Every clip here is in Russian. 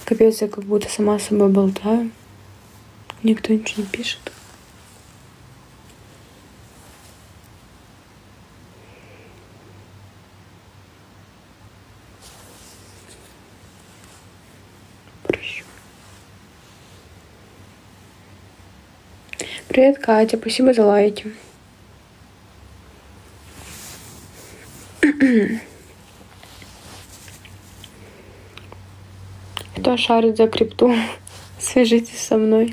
Капец, я как будто сама с собой болтаю. Никто ничего не пишет. Прощу. Привет, Катя. Спасибо за лайки. Кто шарит за крипту, свяжитесь со мной.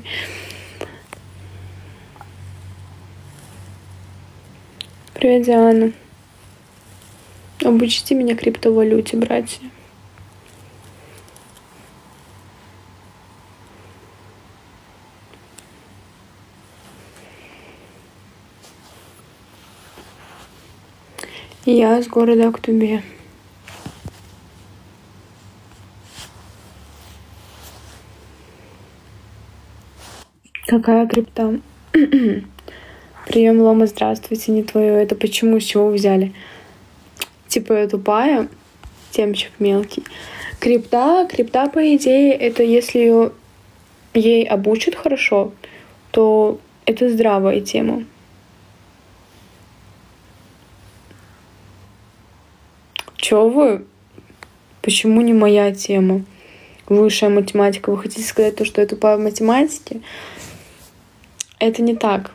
Привет, Диана. Обучите меня криптовалюте, братья. Я с города Актубе. Какая крипта? Прием лома, здравствуйте, не твое. Это почему, с чего вы взяли? Типа я тупая, темчик мелкий. Крипта, по идее, это если ей обучат хорошо, то это здравая тема. Чё вы? Почему не моя тема? Высшая математика. Вы хотите сказать то, что я тупая в математике? Это не так.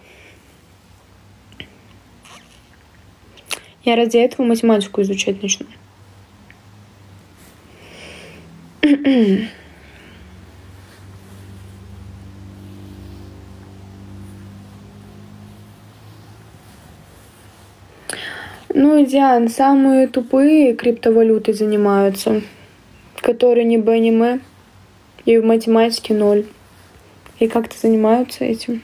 Я ради этого математику изучать начну. Ну, Диан, самые тупые криптовалюты занимаются, которые ни Б, ни М, и в математике 0. И как-то занимаются этим.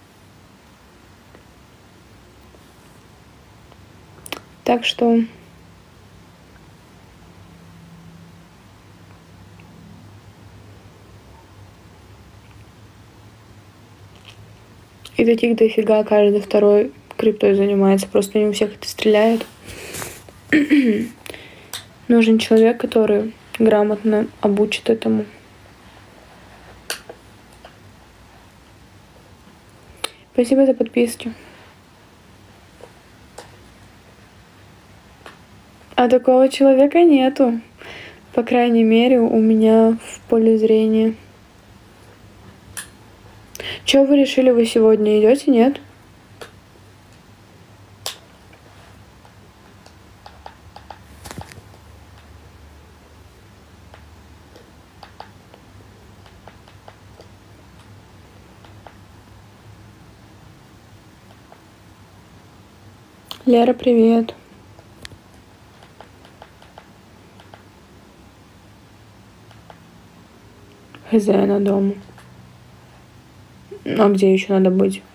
Так что и таких дофига, каждый второй криптой занимается. Просто не у всех это стреляет. Нужен человек, который грамотно обучит этому. Спасибо за подписки. А такого человека нету. По крайней мере, у меня в поле зрения. Чё вы решили, вы сегодня идете, нет? Лера, привет. Хозяина дома. А где еще надо быть?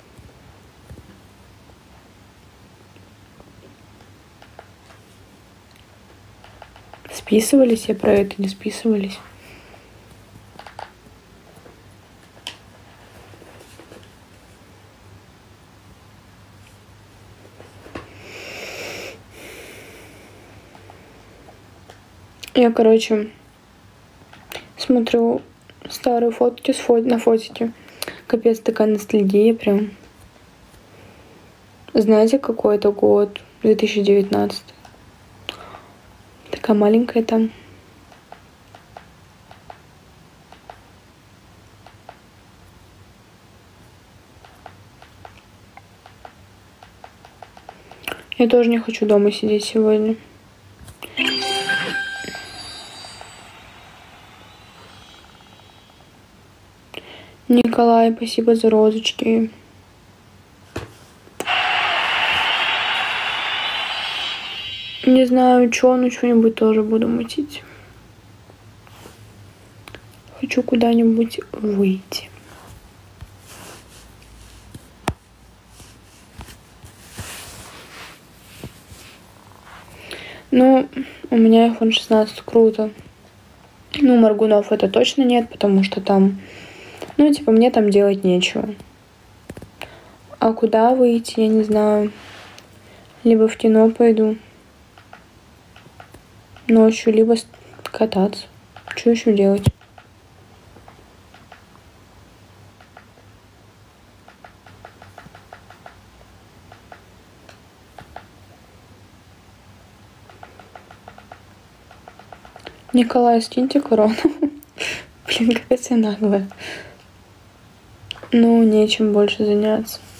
Списывались я про это, не списывались? Я, короче, смотрю старые фотки на фотике. Капец, такая ностальгия прям. Знаете, какой это год? 2019. Такая маленькая там. Я тоже не хочу дома сидеть сегодня. Николай, спасибо за розочки. Не знаю, что, но что-нибудь тоже буду мутить. Хочу куда-нибудь выйти. Ну, у меня iPhone 16 круто. Ну, моргунов это точно нет, потому что там, ну, типа, мне там делать нечего. А куда выйти, я не знаю. Либо в кино пойду ночью, либо кататься. Что еще делать? Николай, скиньте корону. Блин, какая ты наглая. Ну, нечем больше заняться.